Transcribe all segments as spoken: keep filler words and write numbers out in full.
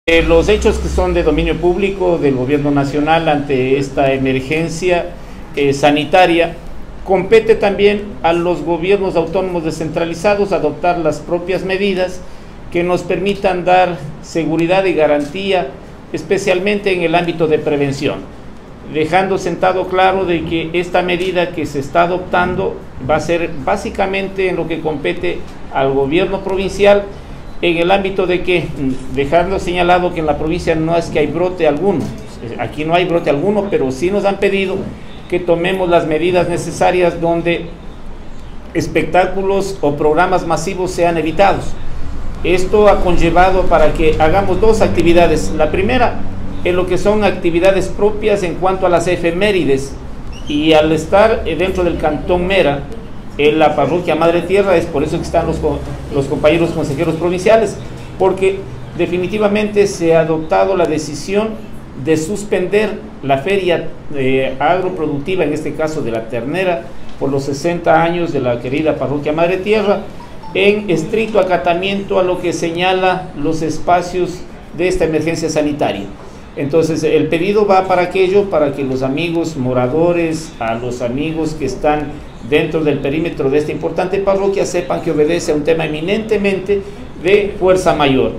Eh, los hechos que son de dominio público del gobierno nacional ante esta emergencia eh, sanitaria, compete también a los gobiernos autónomos descentralizados adoptar las propias medidas que nos permitan dar seguridad y garantía, especialmente en el ámbito de prevención, dejando sentado claro de que esta medida que se está adoptando va a ser básicamente en lo que compete al gobierno provincial, en el ámbito de que, dejando señalado que en la provincia no es que hay brote alguno, aquí no hay brote alguno, pero sí nos han pedido que tomemos las medidas necesarias donde espectáculos o programas masivos sean evitados. Esto ha conllevado para que hagamos dos actividades. La primera, en lo que son actividades propias en cuanto a las efemérides, y al estar dentro del Cantón Mera, en la parroquia Madre Tierra, es por eso que están los, los compañeros consejeros provinciales, porque definitivamente se ha adoptado la decisión de suspender la feria eh, agroproductiva, en este caso de la ternera, por los sesenta años de la querida parroquia Madre Tierra, en estricto acatamiento a lo que señala los espacios de esta emergencia sanitaria. Entonces el pedido va para aquello, para que los amigos moradores, a los amigos que están dentro del perímetro de esta importante parroquia, sepan que obedece a un tema eminentemente de fuerza mayor.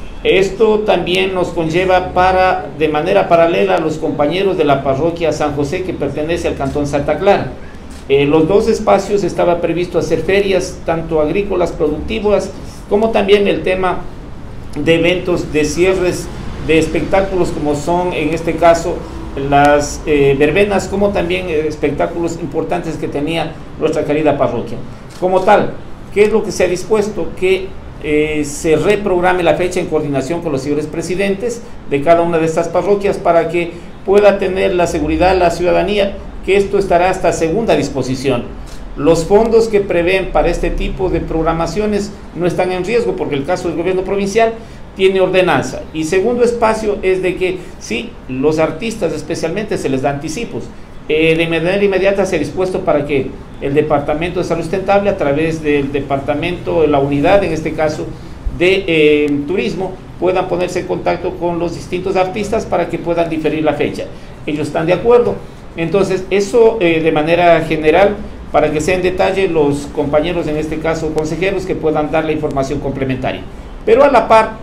Esto también nos conlleva para, de manera paralela, a los compañeros de la parroquia San José, que pertenece al Cantón Santa Clara. En los dos espacios estaba previsto hacer ferias, tanto agrícolas, productivas, como también el tema de eventos de cierres de espectáculos, como son en este caso las eh, verbenas, como también eh, espectáculos importantes que tenía nuestra querida parroquia. Como tal, ¿qué es lo que se ha dispuesto? Que eh, se reprograme la fecha en coordinación con los señores presidentes de cada una de estas parroquias para que pueda tener la seguridad la ciudadanía, que esto estará hasta segunda disposición. Los fondos que prevén para este tipo de programaciones no están en riesgo, porque el caso del gobierno provincial tiene ordenanza. Y segundo espacio es de que sí, los artistas especialmente se les da anticipos. Eh, de manera inmediata se ha dispuesto para que el Departamento de Salud Sustentable, a través del Departamento, de la unidad en este caso de eh, Turismo, puedan ponerse en contacto con los distintos artistas para que puedan diferir la fecha. Ellos están de acuerdo. Entonces eso eh, de manera general, para que sea en detalle los compañeros, en este caso consejeros, que puedan dar la información complementaria. Pero a la par,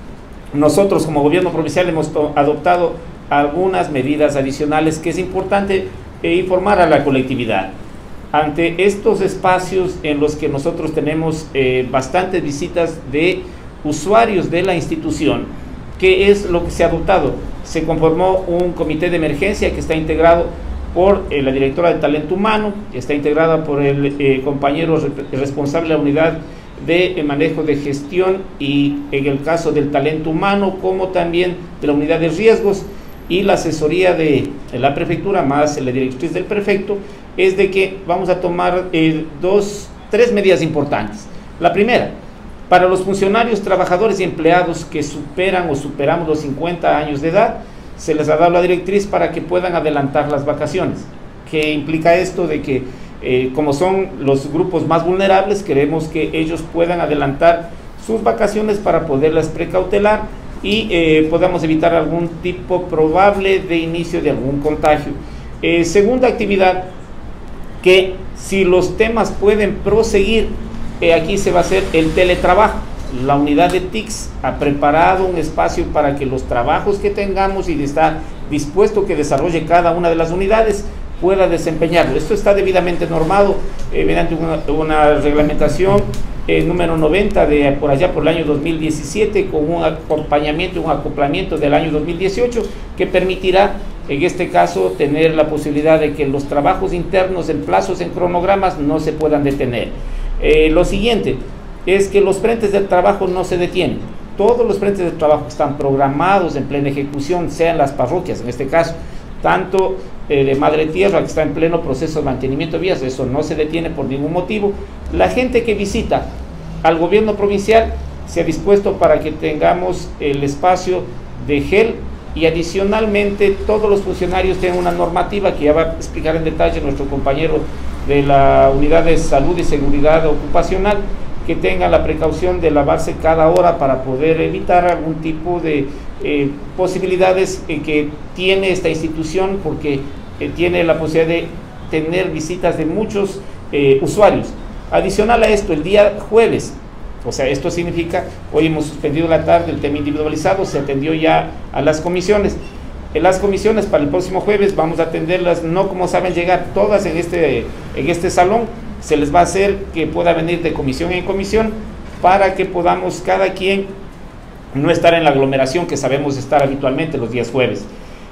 nosotros como gobierno provincial hemos adoptado algunas medidas adicionales que es importante eh, informar a la colectividad. Ante estos espacios en los que nosotros tenemos eh, bastantes visitas de usuarios de la institución, ¿qué es lo que se ha adoptado? Se conformó un comité de emergencia que está integrado por eh, la directora de talento humano, está integrada por el eh, compañero re responsable de la unidad de manejo de gestión y en el caso del talento humano, como también de la unidad de riesgos, y la asesoría de, de la prefectura más la directriz del prefecto, es de que vamos a tomar eh, dos, tres medidas importantes. La primera, para los funcionarios, trabajadores y empleados que superan o superamos los cincuenta años de edad, se les ha dado la directriz para que puedan adelantar las vacaciones. ¿Qué implica esto? De que Eh, como son los grupos más vulnerables, queremos que ellos puedan adelantar sus vacaciones para poderlas precautelar y eh, podamos evitar algún tipo probable de inicio de algún contagio. Eh, segunda actividad, que si los temas pueden proseguir, eh, aquí se va a hacer el teletrabajo. La unidad de T I C S ha preparado un espacio para que los trabajos que tengamos, y está dispuesto que desarrolle cada una de las unidades, pueda desempeñarlo. Esto está debidamente normado eh, mediante una, una reglamentación eh, número noventa de por allá por el año dos mil diecisiete, con un acompañamiento, un acoplamiento del año dos mil dieciocho, que permitirá en este caso tener la posibilidad de que los trabajos internos en plazos, en cronogramas, no se puedan detener. Eh, lo siguiente es que los frentes del trabajo no se detienen. Todos los frentes de trabajo están programados en plena ejecución, sean las parroquias en este caso, tanto eh, de Madre Tierra, que está en pleno proceso de mantenimiento de vías, eso no se detiene por ningún motivo. La gente que visita al gobierno provincial se ha dispuesto para que tengamos el espacio de gel, y adicionalmente todos los funcionarios tienen una normativa que ya va a explicar en detalle nuestro compañero de la Unidad de Salud y Seguridad Ocupacional, que tengan la precaución de lavarse cada hora para poder evitar algún tipo de eh, posibilidades eh, que tiene esta institución, porque eh, tiene la posibilidad de tener visitas de muchos eh, usuarios. Adicional a esto, el día jueves, o sea, esto significa, hoy hemos suspendido la tarde el tema individualizado, se atendió ya a las comisiones. En las comisiones para el próximo jueves vamos a atenderlas, no como saben llegar todas en este, en este salón, se les va a hacer que pueda venir de comisión en comisión para que podamos cada quien no estar en la aglomeración que sabemos estar habitualmente los días jueves.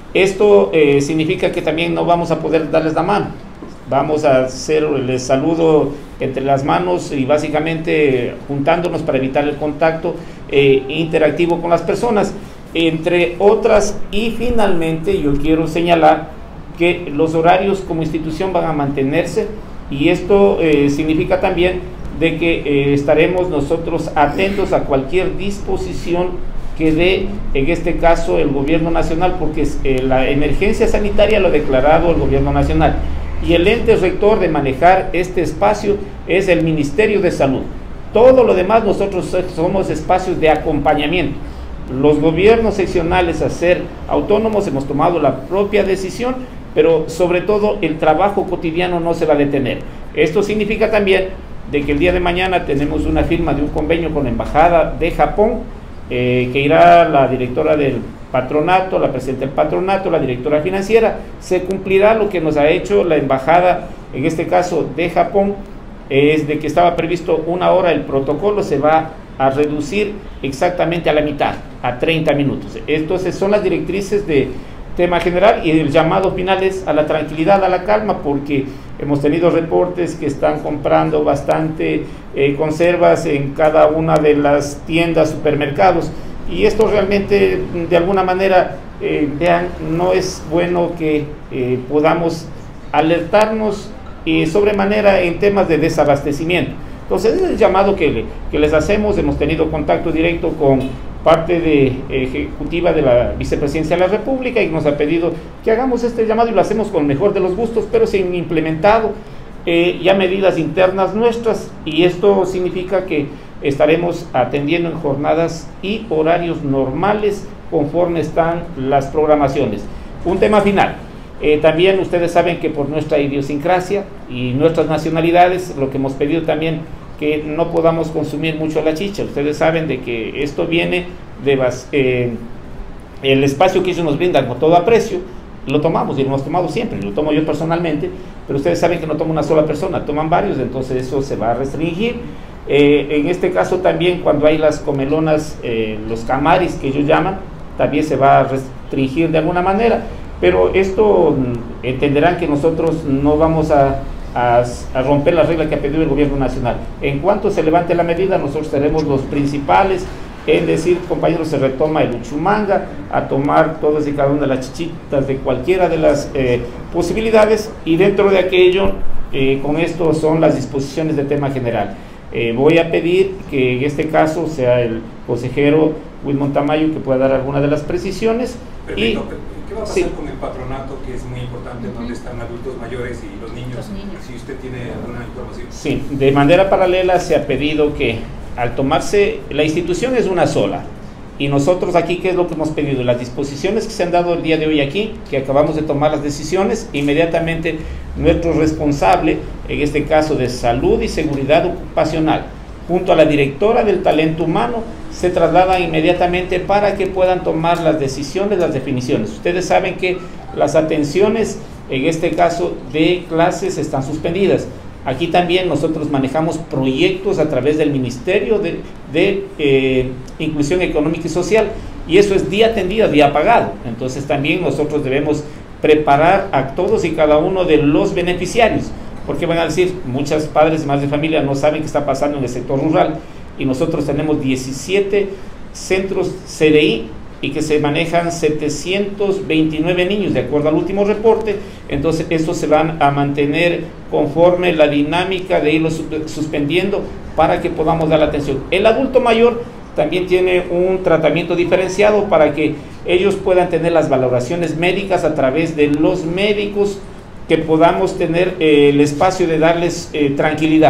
Esto eh, significa que también no vamos a poder darles la mano. Vamos a hacer el saludo entre las manos y básicamente juntándonos para evitar el contacto eh, interactivo con las personas, entre otras. Y finalmente yo quiero señalar que los horarios como institución van a mantenerse, y esto eh, significa también de que eh, estaremos nosotros atentos a cualquier disposición que dé, en este caso, el gobierno nacional, porque eh, la emergencia sanitaria lo ha declarado el gobierno nacional, y el ente rector de manejar este espacio es el Ministerio de Salud. Todo lo demás nosotros somos espacios de acompañamiento. Los gobiernos seccionales, a ser autónomos, hemos tomado la propia decisión, pero sobre todo el trabajo cotidiano no se va a detener. Esto significa también de que el día de mañana tenemos una firma de un convenio con la Embajada de Japón, eh, que irá la directora del patronato, la presidenta del patronato, la directora financiera. Se cumplirá lo que nos ha hecho la Embajada, en este caso de Japón, es de que estaba previsto una hora, el protocolo se va a reducir exactamente a la mitad, a treinta minutos. Entonces son las directrices de tema general, y el llamado final es a la tranquilidad, a la calma, porque hemos tenido reportes que están comprando bastante eh, conservas en cada una de las tiendas, supermercados, y esto realmente de alguna manera, eh, vean, no es bueno que eh, podamos alertarnos eh, sobremanera en temas de desabastecimiento. Entonces es el llamado que, le, que les hacemos. Hemos tenido contacto directo con parte de, eh, ejecutiva de la Vicepresidencia de la República, y nos ha pedido que hagamos este llamado, y lo hacemos con el mejor de los gustos, pero se han implementado eh, ya medidas internas nuestras, y esto significa que estaremos atendiendo en jornadas y horarios normales conforme están las programaciones. Un tema final. Eh, también ustedes saben que por nuestra idiosincrasia y nuestras nacionalidades, lo que hemos pedido también, que no podamos consumir mucho la chicha. Ustedes saben de que esto viene de eh, el espacio que ellos nos brindan con todo aprecio, lo tomamos, y lo hemos tomado siempre, lo tomo yo personalmente, pero ustedes saben que no toma una sola persona, toman varios, entonces eso se va a restringir. Eh, en este caso también, cuando hay las comelonas, eh, los camaris que ellos llaman, también se va a restringir de alguna manera, pero esto entenderán que nosotros no vamos a A, a romper la regla que ha pedido el gobierno nacional. En cuanto se levante la medida, nosotros seremos los principales en decir, compañeros, se retoma el uchumanga, a tomar todas y cada una de las chichitas de cualquiera de las eh, posibilidades, y dentro de aquello, eh, con esto son las disposiciones de tema general. Eh, voy a pedir que en este caso sea el consejero Wilmon Tamayo que pueda dar alguna de las precisiones. Perfecto. Y ¿qué va a pasar sí. con el patronato, que es muy importante, donde están adultos mayores y los niños? Los niños. Si usted tiene alguna información. Sí, de manera paralela se ha pedido que, al tomarse, la institución es una sola, y nosotros aquí, ¿qué es lo que hemos pedido? Las disposiciones que se han dado el día de hoy aquí, que acabamos de tomar las decisiones, inmediatamente nuestro responsable, en este caso de salud y seguridad ocupacional, junto a la directora del talento humano, se trasladan inmediatamente para que puedan tomar las decisiones, las definiciones. Ustedes saben que las atenciones, en este caso de clases, están suspendidas. Aquí también nosotros manejamos proyectos a través del Ministerio de, de eh, Inclusión Económica y Social, y eso es día atendido, día pagado. Entonces también nosotros debemos preparar a todos y cada uno de los beneficiarios, porque van a decir, muchos padres y madres de familia no saben qué está pasando en el sector rural, y nosotros tenemos diecisiete centros C D I y que se manejan setecientos veintinueve niños de acuerdo al último reporte. Entonces estos se van a mantener conforme la dinámica de irlos suspendiendo para que podamos dar la atención. El adulto mayor también tiene un tratamiento diferenciado para que ellos puedan tener las valoraciones médicas a través de los médicos, que podamos tener eh, el espacio de darles eh, tranquilidad.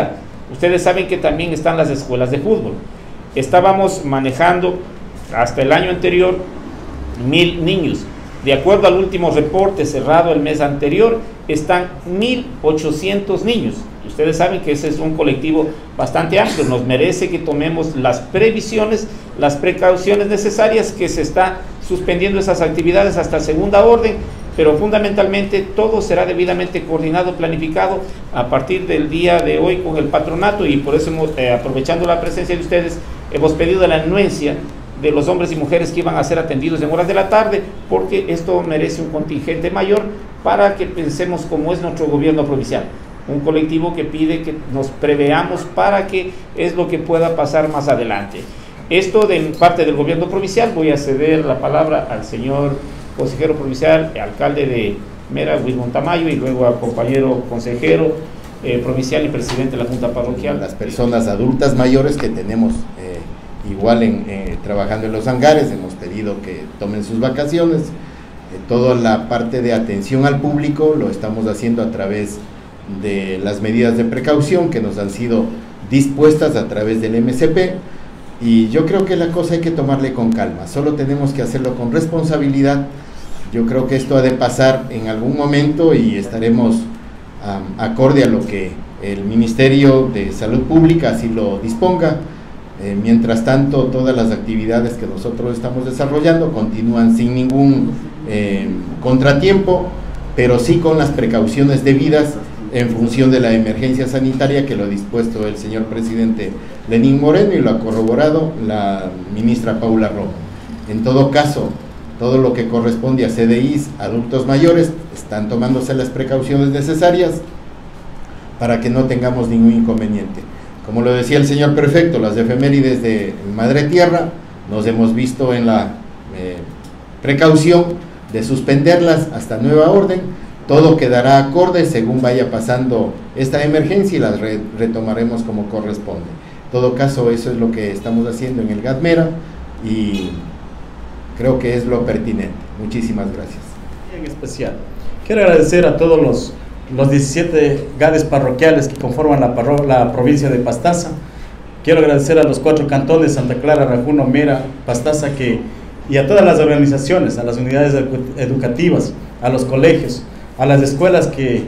Ustedes saben que también están las escuelas de fútbol. Estábamos manejando hasta el año anterior mil niños. De acuerdo al último reporte cerrado el mes anterior, están mil ochocientos niños. Ustedes saben que ese es un colectivo bastante amplio. Nos merece que tomemos las previsiones, las precauciones necesarias, que se está suspendiendo esas actividades hasta segunda orden, pero fundamentalmente todo será debidamente coordinado, planificado a partir del día de hoy con el patronato, y por eso, hemos, eh, aprovechando la presencia de ustedes, hemos pedido la anuencia de los hombres y mujeres que iban a ser atendidos en horas de la tarde, porque esto merece un contingente mayor para que pensemos cómo es nuestro gobierno provincial. Un colectivo que pide que nos preveamos para que es lo que pueda pasar más adelante. Esto de parte del gobierno provincial. Voy a ceder la palabra al señor consejero provincial, alcalde de Mera, Wilmon Tamayo, y luego al compañero consejero eh, provincial y presidente de la Junta Parroquial. Las personas adultas mayores que tenemos eh, igual en, eh, trabajando en los hangares, hemos pedido que tomen sus vacaciones. Eh, toda la parte de atención al público lo estamos haciendo a través de las medidas de precaución que nos han sido dispuestas a través del M C P, y yo creo que la cosa hay que tomarle con calma, solo tenemos que hacerlo con responsabilidad. Yo creo que esto ha de pasar en algún momento y estaremos um, acorde a lo que el Ministerio de Salud Pública así lo disponga. Eh, mientras tanto, todas las actividades que nosotros estamos desarrollando continúan sin ningún eh, contratiempo, pero sí con las precauciones debidas en función de la emergencia sanitaria que lo ha dispuesto el señor presidente Lenín Moreno y lo ha corroborado la ministra Paula Romo. En todo caso, todo lo que corresponde a C D Is, adultos mayores, están tomándose las precauciones necesarias para que no tengamos ningún inconveniente. Como lo decía el señor prefecto, las efemérides de Madre Tierra, nos hemos visto en la eh, precaución de suspenderlas hasta nueva orden. Todo quedará acorde según vaya pasando esta emergencia y las re retomaremos como corresponde. En todo caso, eso es lo que estamos haciendo en el GADMERA y creo que es lo pertinente. Muchísimas gracias. En especial, quiero agradecer a todos los, los diecisiete GADES parroquiales que conforman la, parro la provincia de Pastaza. Quiero agradecer a los cuatro cantones, Santa Clara, Rajuno, Mera, Pastaza, que, y a todas las organizaciones, a las unidades educativas, a los colegios, a las escuelas que,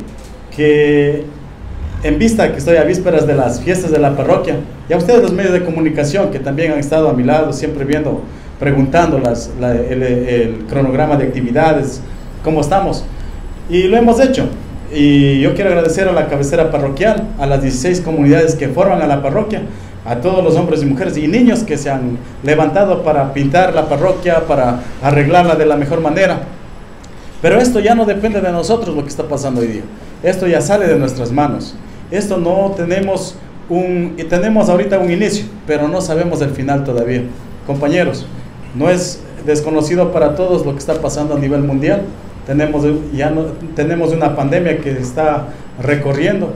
que en vista que estoy a vísperas de las fiestas de la parroquia, y a ustedes los medios de comunicación que también han estado a mi lado, siempre viendo, preguntando las, la, el, el cronograma de actividades, cómo estamos, y lo hemos hecho. Y yo quiero agradecer a la cabecera parroquial, a las dieciséis comunidades que forman a la parroquia, a todos los hombres y mujeres y niños que se han levantado para pintar la parroquia, para arreglarla de la mejor manera. Pero esto ya no depende de nosotros, lo que está pasando hoy día. Esto ya sale de nuestras manos. Esto no tenemos un... tenemos ahorita un inicio, pero no sabemos el final todavía. Compañeros, no es desconocido para todos lo que está pasando a nivel mundial. Tenemos, ya no, tenemos una pandemia que está recorriendo.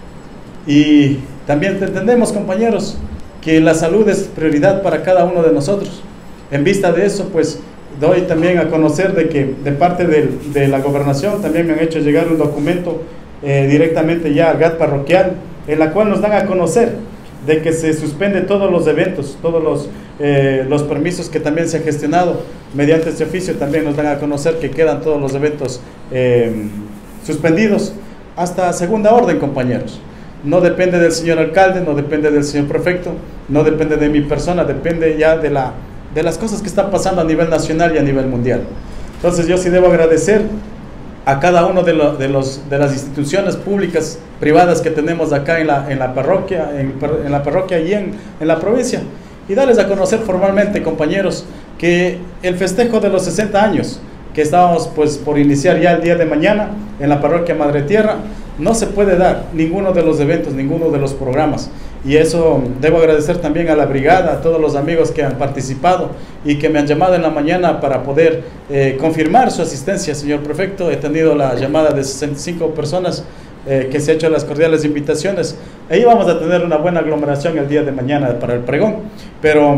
Y también entendemos, compañeros, que la salud es prioridad para cada uno de nosotros. En vista de eso, pues, doy también a conocer de que de parte de, de la gobernación también me han hecho llegar un documento eh, directamente ya al GAD parroquial, en la cual nos dan a conocer de que se suspende todos los eventos, todos los, eh, los permisos que también se ha gestionado mediante este oficio. También nos dan a conocer que quedan todos los eventos eh, suspendidos hasta segunda orden, compañeros. No depende del señor alcalde, no depende del señor prefecto, no depende de mi persona, depende ya de la de las cosas que están pasando a nivel nacional y a nivel mundial. Entonces yo sí debo agradecer a cada uno de, lo, de, los, de las instituciones públicas, privadas que tenemos acá en la, en la parroquia, en, en la parroquia y en, en la provincia, y darles a conocer formalmente, compañeros, que el festejo de los sesenta años que estábamos pues por iniciar ya el día de mañana en la parroquia Madre Tierra, no se puede dar ninguno de los eventos, ninguno de los programas. Y eso debo agradecer también a la brigada, a todos los amigos que han participado y que me han llamado en la mañana para poder eh, confirmar su asistencia, señor prefecto. He tenido la llamada de sesenta y cinco personas eh, que se han hecho las cordiales invitaciones. Ahí vamos a tener una buena aglomeración el día de mañana para el pregón. Pero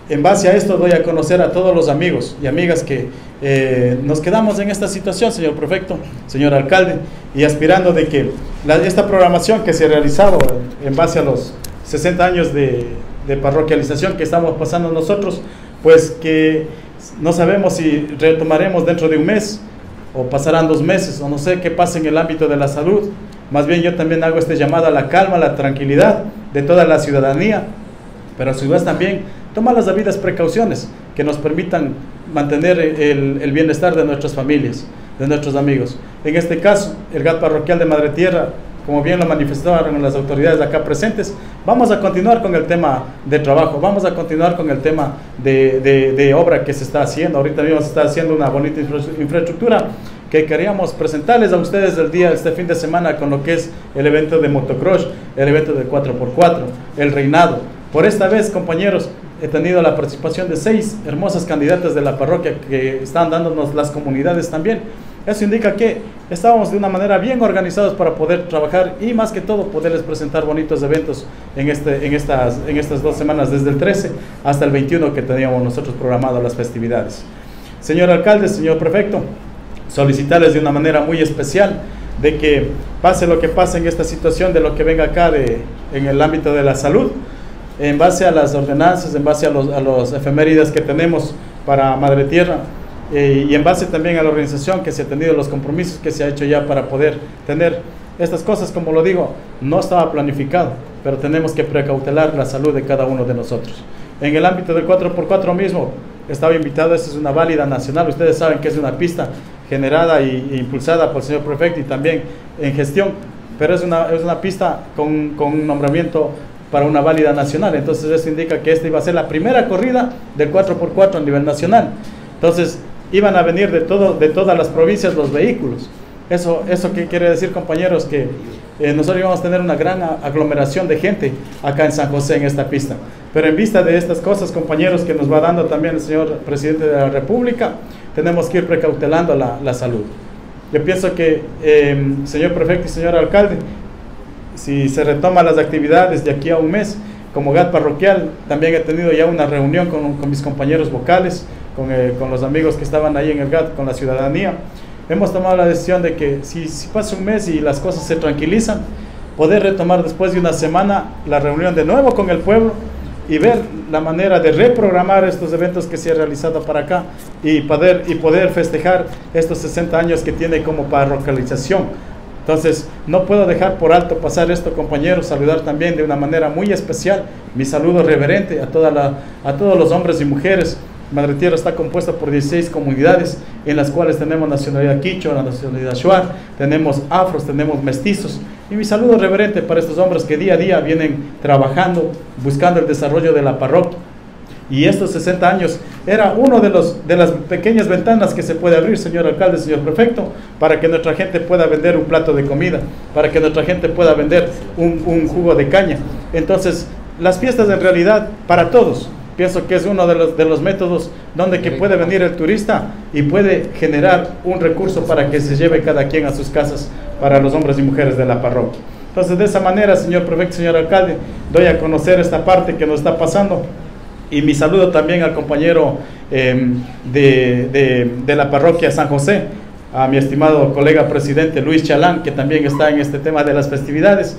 en base a esto doy a conocer a todos los amigos y amigas que eh, nos quedamos en esta situación, señor prefecto, señor alcalde, y aspirando de que la, esta programación que se ha realizado en base a los sesenta años de, de parroquialización que estamos pasando nosotros, pues que no sabemos si retomaremos dentro de un mes o pasarán dos meses, o no sé qué pasa en el ámbito de la salud. Más bien yo también hago este llamado a la calma, a la tranquilidad de toda la ciudadanía, pero a su vez también tomar las debidas precauciones que nos permitan mantener el, el bienestar de nuestras familias, de nuestros amigos. En este caso, el G A T parroquial de Madre Tierra, como bien lo manifestaron las autoridades acá presentes, vamos a continuar con el tema de trabajo, vamos a continuar con el tema de, de, de obra que se está haciendo. Ahorita mismo se está haciendo una bonita infraestructura que queríamos presentarles a ustedes el día, este fin de semana, con lo que es el evento de motocross, el evento de cuatro por cuatro, el reinado. Por esta vez, compañeros, he tenido la participación de seis hermosas candidatas de la parroquia que están dándonos las comunidades también. Eso indica que estábamos de una manera bien organizados para poder trabajar y más que todo poderles presentar bonitos eventos en, este, en, estas, en estas dos semanas, desde el trece hasta el veintiuno que teníamos nosotros programado las festividades. Señor alcalde, señor prefecto, solicitarles de una manera muy especial de que pase lo que pase en esta situación, de lo que venga acá de, en el ámbito de la salud, en base a las ordenanzas, en base a los, a los efemérides que tenemos para Madre Tierra, eh, y en base también a la organización que se ha tenido, los compromisos que se ha hecho ya para poder tener estas cosas. Como lo digo, no estaba planificado, pero tenemos que precautelar la salud de cada uno de nosotros. En el ámbito del cuatro por cuatro mismo, estaba invitado, esta es una válida nacional, ustedes saben que es una pista generada e, e impulsada por el señor prefecto y también en gestión, pero es una, es una pista con, con un nombramiento para una válida nacional. Entonces eso indica que esta iba a ser la primera corrida del cuatro por cuatro a nivel nacional. Entonces iban a venir de, todo, de todas las provincias los vehículos. Eso, eso ¿qué quiere decir, compañeros? Que eh, nosotros íbamos a tener una gran aglomeración de gente acá en San José, en esta pista. Pero en vista de estas cosas, compañeros, que nos va dando también el señor presidente de la República, tenemos que ir precautelando la, la salud. Yo pienso que, eh, señor prefecto y señor alcalde, si se retoman las actividades de aquí a un mes, como G A T parroquial, también he tenido ya una reunión con, con mis compañeros vocales, con, eh, con los amigos que estaban ahí en el G A T, con la ciudadanía. Hemos tomado la decisión de que si, si pasa un mes y las cosas se tranquilizan, poder retomar después de una semana la reunión de nuevo con el pueblo y ver la manera de reprogramar estos eventos que se han realizado para acá y poder, y poder festejar estos sesenta años que tiene como parroquialización. Entonces, no puedo dejar por alto pasar esto, compañeros, saludar también de una manera muy especial mi saludo reverente a, toda la, a todos los hombres y mujeres. Madre Tierra está compuesta por dieciséis comunidades, en las cuales tenemos nacionalidad quichua, la nacionalidad shuar, tenemos afros, tenemos mestizos, y mi saludo reverente para estos hombres que día a día vienen trabajando, buscando el desarrollo de la parroquia. Y estos sesenta años era uno de, los, de las pequeñas ventanas que se puede abrir, señor alcalde, señor prefecto, para que nuestra gente pueda vender un plato de comida, para que nuestra gente pueda vender un, un jugo de caña. Entonces, las fiestas en realidad para todos, pienso que es uno de los, de los métodos donde que puede venir el turista y puede generar un recurso para que se lleve cada quien a sus casas para los hombres y mujeres de la parroquia. Entonces, de esa manera, señor prefecto, señor alcalde, doy a conocer esta parte que nos está pasando. Y mi saludo también al compañero eh, de, de, de la parroquia San José, a mi estimado colega presidente Luis Chalán, que también está en este tema de las festividades.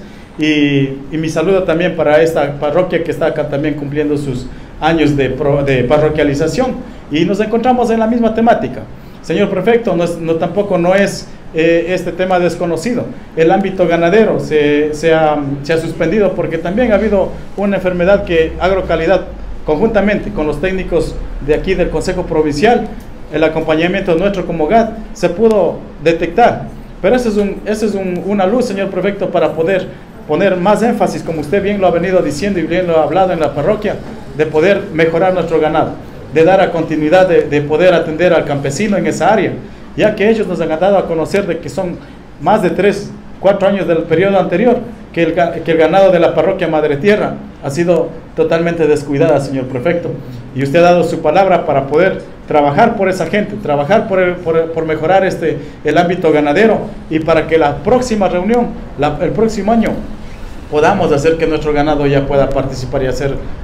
Y, y mi saludo también para esta parroquia que está acá también cumpliendo sus años de, pro, de parroquialización. Y nos encontramos en la misma temática. Señor prefecto, no, es, no tampoco no es eh, este tema desconocido. El ámbito ganadero se, se, ha, se ha suspendido porque también ha habido una enfermedad que Agrocalidad, conjuntamente con los técnicos de aquí del Consejo Provincial, el acompañamiento nuestro como G A T, se pudo detectar. Pero eso es, un, eso es un, una luz, señor prefecto, para poder poner más énfasis, como usted bien lo ha venido diciendo y bien lo ha hablado en la parroquia, de poder mejorar nuestro ganado, de dar a continuidad, de, de poder atender al campesino en esa área, ya que ellos nos han dado a conocer de que son más de tres, cuatro años del periodo anterior, que el, que el ganado de la parroquia Madre Tierra ha sido totalmente descuidada, señor prefecto. Y usted ha dado su palabra para poder trabajar por esa gente, trabajar por, el, por, por mejorar este, el ámbito ganadero y para que la próxima reunión, la, el próximo año, podamos hacer que nuestro ganado ya pueda participar y hacer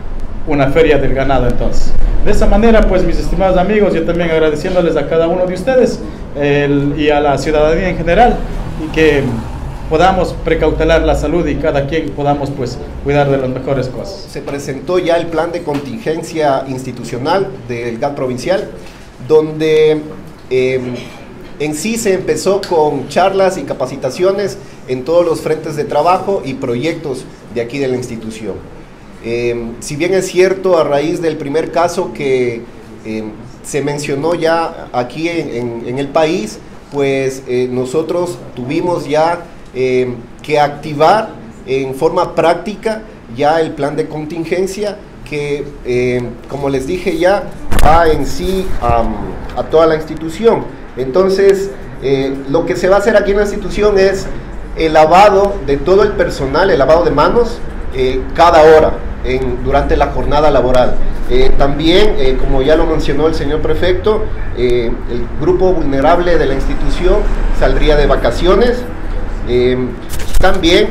una feria del ganado entonces. De esa manera, pues mis estimados amigos, yo también agradeciéndoles a cada uno de ustedes el, y a la ciudadanía en general, y que podamos precautelar la salud y cada quien podamos pues cuidar de las mejores cosas. Se presentó ya el plan de contingencia institucional del G A T provincial, donde eh, en sí se empezó con charlas y capacitaciones en todos los frentes de trabajo y proyectos de aquí de la institución. Eh, si bien es cierto, a raíz del primer caso que eh, se mencionó ya aquí en, en, en el país, pues eh, nosotros tuvimos ya eh, que activar en forma práctica ya el plan de contingencia que, eh, como les dije ya, va en sí um, a toda la institución. Entonces, eh, lo que se va a hacer aquí en la institución es el lavado de todo el personal, el lavado de manos, eh, cada hora. En, durante la jornada laboral. Eh, también, eh, como ya lo mencionó el señor prefecto, eh, el grupo vulnerable de la institución saldría de vacaciones. Eh, también,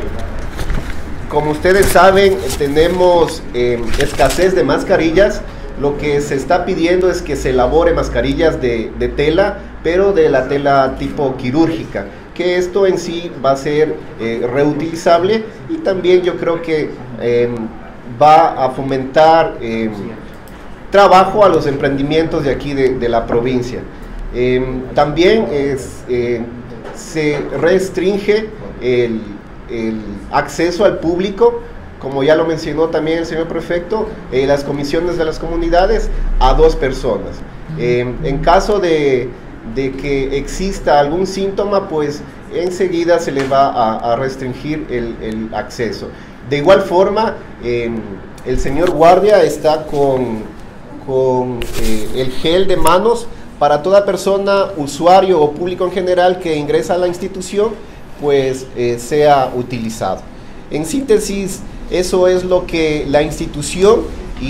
como ustedes saben, tenemos eh, escasez de mascarillas. Lo que se está pidiendo es que se elabore mascarillas de, de tela, pero de la tela tipo quirúrgica, que esto en sí va a ser eh, reutilizable, y también yo creo que eh, va a fomentar eh, trabajo a los emprendimientos de aquí de, de la provincia. Eh, también es, eh, se restringe el, el acceso al público, como ya lo mencionó también el señor prefecto, eh, las comisiones de las comunidades a dos personas. Eh, en caso de, de que exista algún síntoma, pues enseguida se le va a, a restringir el, el acceso. De igual forma, eh, el señor guardia está con, con eh, el gel de manos para toda persona, usuario o público en general que ingresa a la institución, pues eh, sea utilizado. En síntesis, eso es lo que la institución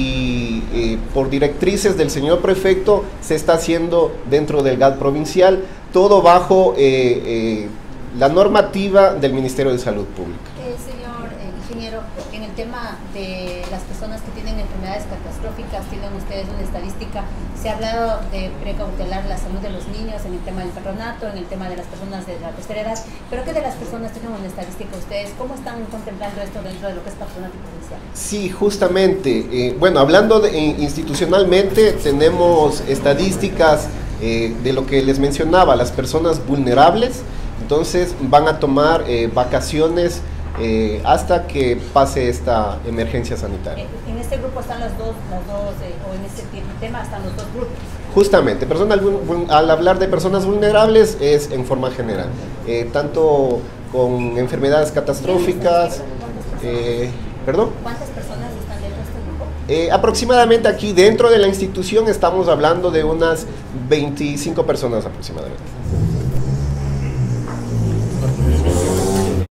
y eh, por directrices del señor prefecto se está haciendo dentro del G A T provincial, todo bajo eh, eh, la normativa del Ministerio de Salud Pública. Eh, señor eh, ingeniero, en el tema de las personas que tienen enfermedades catastróficas, tienen ustedes una estadística, se ha hablado de precautelar la salud de los niños en el tema del patronato, en el tema de las personas de la tercera edad, pero ¿qué de las personas tienen una estadística ustedes? ¿Cómo están contemplando esto dentro de lo que es patronato provincial? Sí, justamente, eh, bueno, hablando de, eh, institucionalmente, tenemos estadísticas eh, de lo que les mencionaba, las personas vulnerables. Entonces van a tomar eh, vacaciones eh, hasta que pase esta emergencia sanitaria. En este grupo están las dos, las dos eh, o en este tema están los dos grupos. Justamente, personas, al hablar de personas vulnerables es en forma general, eh, tanto con enfermedades catastróficas. Eh, ¿Perdón? ¿Cuántas personas están dentro de este grupo? Eh, aproximadamente aquí dentro de la institución estamos hablando de unas veinticinco personas aproximadamente.